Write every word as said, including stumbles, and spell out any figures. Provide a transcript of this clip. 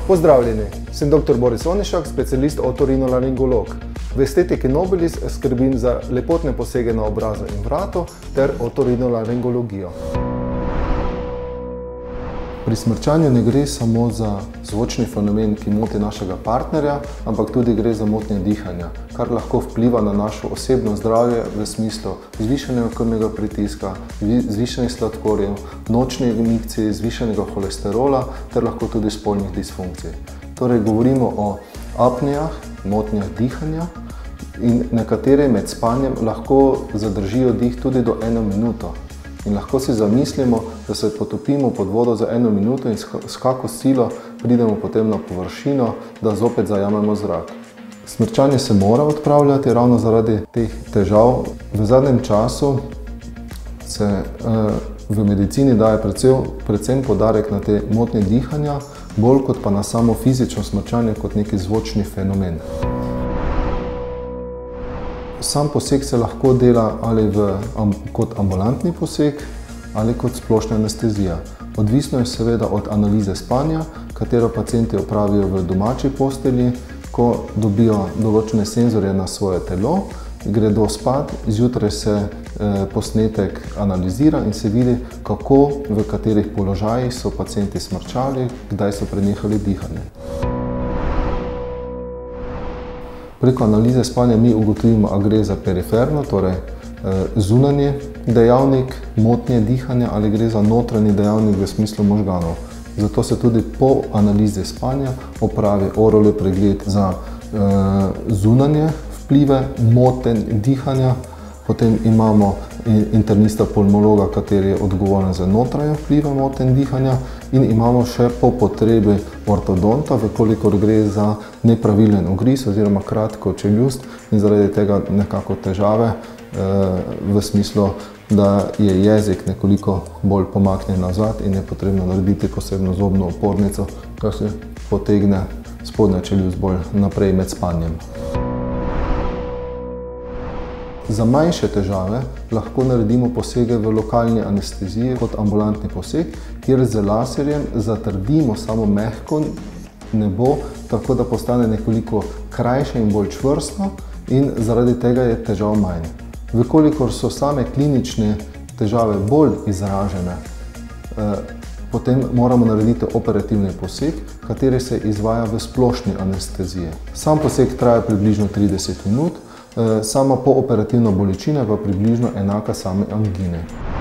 Pozdravljeni, sem doktor Boris Onišak, specialist otorinolaringolog. V estetiki nobilis skrbim za lepotne posege na obrazu in vratu ter otorinolaringologijo. Pri smrčanju ne gre samo za zvočni fenomen, ki moti našega partnerja, ampak tudi gre za motnje dihanja, kar lahko vpliva na našo osebno zdravje v smislu zvišanega krvnega pritiska, zvišanih sladkorjev, nočnih injekcij, zvišanega holesterola ter lahko tudi spolnih disfunkcij. Torej govorimo o apnejah, motnjah dihanja in nekatere med spanjem lahko zadržijo dih tudi do eno minuto. In lahko si zamislimo, da se potopimo pod vodo za eno minuto in s kako silo pridemo potem na površino, da zopet zajamemo zrak. Smrčanje se mora odpravljati ravno zaradi teh težav. V zadnjem času se v medicini daje predvsem poudarek na te motnje dihanja, bolj kot pa na samo fizično smrčanje kot neki zvočni fenomen. Sam poseg se lahko dela ali v, kot ambulantni poseg ali kot splošna anestezija. Odvisno je seveda od analize spanja, katero pacienti opravijo v domači postelji, ko dobijo določene senzorje na svoje telo, gredo spat, zjutraj se eh, posnetek analizira in se vidi, kako, v katerih položajih so pacienti smrčali, kdaj so prenehali dihanje. Preko analize spanja mi ugotovimo, a gre za periferno, torej zunanji dejavnik motnje dihanja ali gre za notranji dejavnik v smislu možganov. Zato se tudi po analizi spanja opravi oralni pregled za zunanje vplive motenj dihanja. Potem imamo internista pulmologa, kateri je odgovoren za notranje vplive motenj dihanja in imamo še po potrebi ortodonta, vkolikor gre za nepravilen ugriz oziroma kratko čeljust in zaradi tega nekako težave v smislu, da je jezik nekoliko bolj pomaknjen nazad in je potrebno narediti posebno zobno opornico, da se potegne spodnja čeljust bolj naprej med spanjem. Za manjše težave lahko naredimo posege v lokalni anesteziji kot ambulantni poseg, kjer z laserjem zatrdimo samo mehko nebo, tako da postane nekoliko krajše in bolj čvrsto in zaradi tega je težav manj. Vkolikor so same klinične težave bolj izražene, potem moramo narediti operativni poseg, kateri se izvaja v splošni anesteziji. Sam poseg traja približno trideset minut, sama pooperativna bolečina pa približno enaka sami angine.